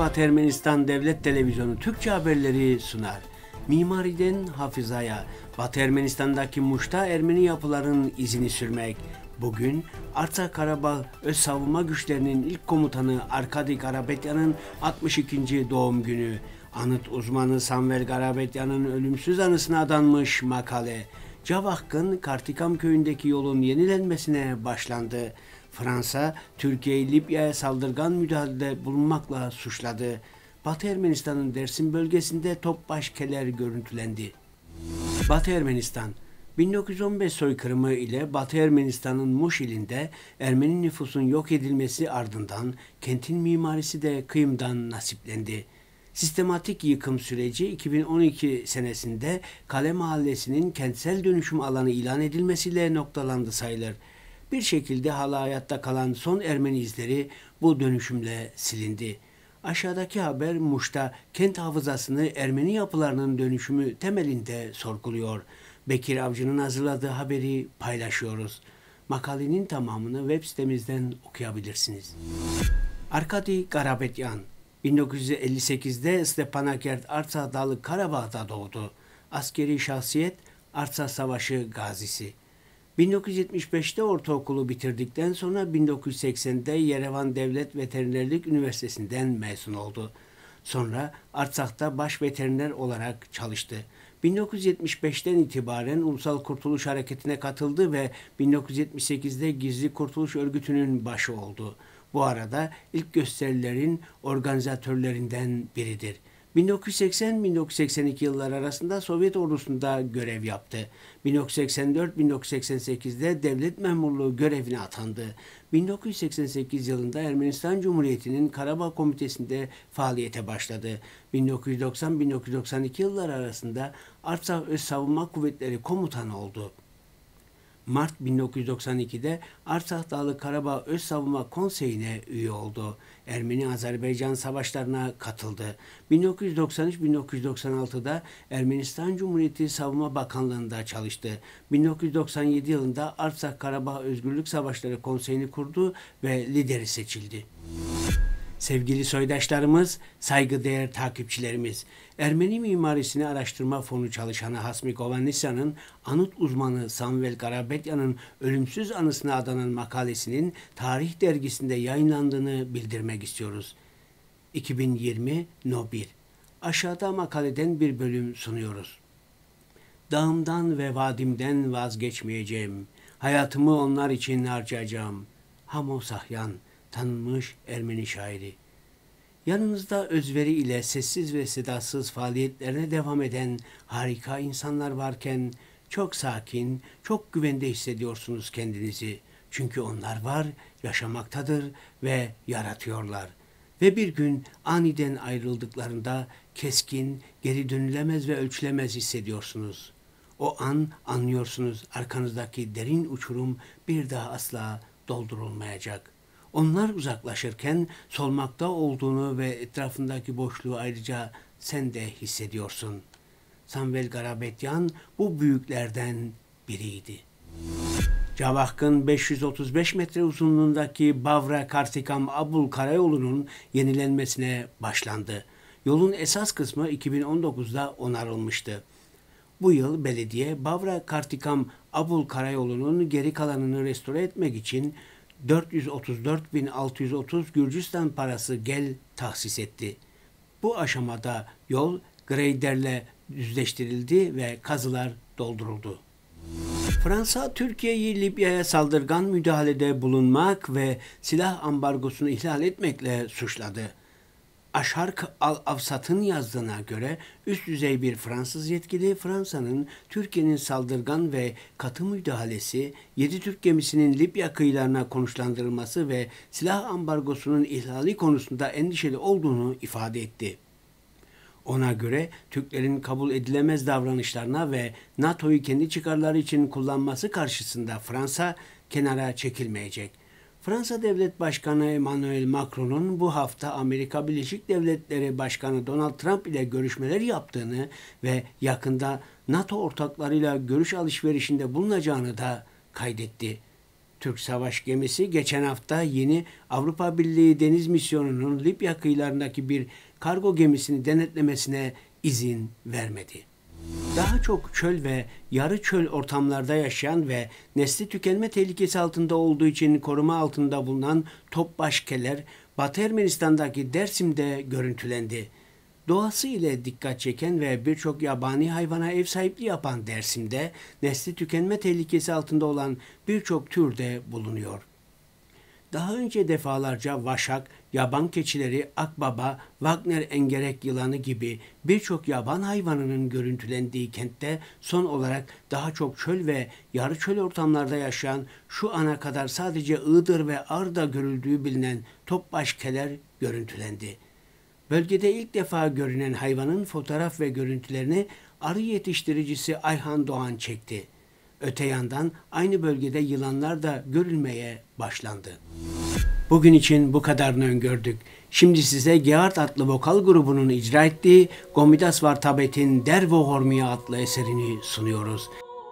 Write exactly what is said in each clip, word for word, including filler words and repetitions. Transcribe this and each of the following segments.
Batı Ermenistan Devlet Televizyonu Türkçe haberleri sunar. Mimariden hafızaya, Batı Ermenistan'daki Muş'ta Ermeni yapıların izini sürmek. Bugün Artsakh Karabağ Öz Savunma Güçlerinin ilk komutanı Arkadi Garabetyan'ın altmış ikinci doğum günü. Anıt uzmanı Samvel Garabetyan'ın ölümsüz anısına adanmış makale. Cavahk'ın Kartikam köyündeki yolun yenilenmesine başlandı. Fransa, Türkiye'yi Libya'ya saldırgan müdahalede bulunmakla suçladı. Batı Ermenistan'ın Dersim bölgesinde topbaşkeler görüntülendi. Batı Ermenistan, bin dokuz yüz on beş soykırımı ile Batı Ermenistan'ın Muş ilinde Ermeni nüfusun yok edilmesi ardından kentin mimarisi de kıyımdan nasiplendi. Sistematik yıkım süreci iki bin on iki senesinde Kale Mahallesi'nin kentsel dönüşüm alanı ilan edilmesiyle noktalandı sayılır. Bir şekilde hala hayatta kalan son Ermeni izleri bu dönüşümle silindi. Aşağıdaki haber Muş'ta kent hafızasını Ermeni yapılarının dönüşümü temelinde sorguluyor. Bekir Avcı'nın hazırladığı haberi paylaşıyoruz. Makalenin tamamını web sitemizden okuyabilirsiniz. Arkadi Garabetyan, bin dokuz yüz elli sekizde Stepanakert Artsakh Dağlı Karabağ'da doğdu. Askeri şahsiyet, Artsakh Savaşı gazisi. bin dokuz yüz yetmiş beşte ortaokulu bitirdikten sonra bin dokuz yüz seksende Yerevan Devlet Veterinerlik Üniversitesi'nden mezun oldu. Sonra Artsak'ta baş veteriner olarak çalıştı. bin dokuz yüz yetmiş beşten itibaren Ulusal Kurtuluş Hareketi'ne katıldı ve bin dokuz yüz yetmiş sekizde Gizli Kurtuluş Örgütü'nün başı oldu. Bu arada ilk gösterilerin organizatörlerinden biridir. bin dokuz yüz seksen - bin dokuz yüz seksen iki yıllar arasında Sovyet ordusunda görev yaptı. bin dokuz yüz seksen dört - bin dokuz yüz seksen sekizde devlet memurluğu görevine atandı. bin dokuz yüz seksen sekiz yılında Ermenistan Cumhuriyeti'nin Karabağ Komitesi'nde faaliyete başladı. bin dokuz yüz doksan - bin dokuz yüz doksan iki yıllar arasında Artsakh Öz Savunma Kuvvetleri Komutanı oldu. Mart bin dokuz yüz doksan ikide Artsakh Dağlı Karabağ Öz Savunma Konseyi'ne üye oldu. Ermeni-Azerbaycan savaşlarına katıldı. bin dokuz yüz doksan üç - bin dokuz yüz doksan altıda Ermenistan Cumhuriyeti Savunma Bakanlığı'nda çalıştı. bin dokuz yüz doksan yedi yılında Artsakh Karabağ Özgürlük Savaşları Konseyi'ni kurdu ve lideri seçildi. Sevgili soydaşlarımız, saygıdeğer takipçilerimiz, Ermeni Mimarisini Araştırma Fonu çalışanı Hasmi Govannisyan'ın anıt uzmanı Samvel Garabetyan'ın ölümsüz anısına adanan makalesinin Tarih Dergisi'nde yayınlandığını bildirmek istiyoruz. iki bin yirmi No bir. Aşağıda makaleden bir bölüm sunuyoruz. Dağımdan ve vadimden vazgeçmeyeceğim. Hayatımı onlar için harcayacağım. Hamo Sahyan, tanınmış Ermeni şairi. Yanınızda özveri ile sessiz ve sedasız faaliyetlerine devam eden harika insanlar varken çok sakin, çok güvende hissediyorsunuz kendinizi. Çünkü onlar var, yaşamaktadır ve yaratıyorlar. Ve bir gün aniden ayrıldıklarında keskin, geri dönülemez ve ölçülemez hissediyorsunuz. O an anlıyorsunuz arkanızdaki derin uçurum bir daha asla doldurulmayacak. Onlar uzaklaşırken solmakta olduğunu ve etrafındaki boşluğu ayrıca sen de hissediyorsun. Samvel Garabetyan bu büyüklerden biriydi. Cavahk'ın beş yüz otuz beş metre uzunluğundaki Bavra Kartikam Abul Karayolu'nun yenilenmesine başlandı. Yolun esas kısmı iki bin on dokuzda onarılmıştı. Bu yıl belediye Bavra Kartikam Abul Karayolu'nun geri kalanını restore etmek için dört yüz otuz dört bin altı yüz otuz Gürcistan parası gel tahsis etti. Bu aşamada yol graderle düzleştirildi ve kazılar dolduruldu. Fransa, Türkiye'yi Libya'ya saldırgan müdahalede bulunmak ve silah ambargosunu ihlal etmekle suçladı. Aşark Al-Avsat'ın yazdığına göre üst düzey bir Fransız yetkili Fransa'nın Türkiye'nin saldırgan ve katı müdahalesi, yedi Türk gemisinin Libya kıyılarına konuşlandırılması ve silah ambargosunun ihlali konusunda endişeli olduğunu ifade etti. Ona göre Türklerin kabul edilemez davranışlarına ve NATO'yu kendi çıkarları için kullanması karşısında Fransa kenara çekilmeyecek. Fransa Devlet Başkanı Emmanuel Macron'un bu hafta Amerika Birleşik Devletleri Başkanı Donald Trump ile görüşmeler yaptığını ve yakında NATO ortaklarıyla görüş alışverişinde bulunacağını da kaydetti. Türk savaş gemisi geçen hafta yeni Avrupa Birliği Deniz Misyonu'nun Libya kıyılarındaki bir kargo gemisini denetlemesine izin vermedi. Daha çok çöl ve yarı çöl ortamlarda yaşayan ve nesli tükenme tehlikesi altında olduğu için koruma altında bulunan topbaşkeler Batı Ermenistan'daki Dersim'de görüntülendi. Doğası ile dikkat çeken ve birçok yabani hayvana ev sahipliği yapan Dersim'de nesli tükenme tehlikesi altında olan birçok tür de bulunuyor. Daha önce defalarca vaşak, yaban keçileri, akbaba, Wagner engerek yılanı gibi birçok yaban hayvanının görüntülendiği kentte son olarak daha çok çöl ve yarı çöl ortamlarda yaşayan, şu ana kadar sadece Iğdır ve Ağrı'da görüldüğü bilinen topbaşkeler görüntülendi. Bölgede ilk defa görünen hayvanın fotoğraf ve görüntülerini arı yetiştiricisi Ayhan Doğan çekti. Öte yandan aynı bölgede yılanlar da görülmeye başlandı. Bugün için bu kadarını öngördük. Şimdi size Geart adlı vokal grubunun icra ettiği Gomidas Vartabet'in Dervo Hormia adlı eserini sunuyoruz.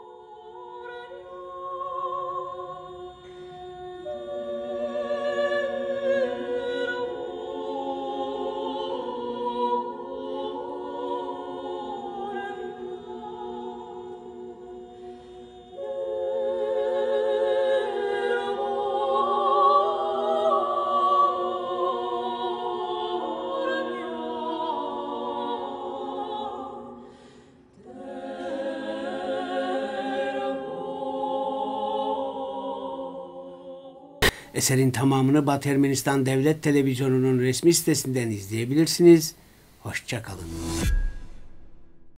Eserin tamamını Batı Ermenistan Devlet Televizyonu'nun resmi sitesinden izleyebilirsiniz. Hoşça kalın.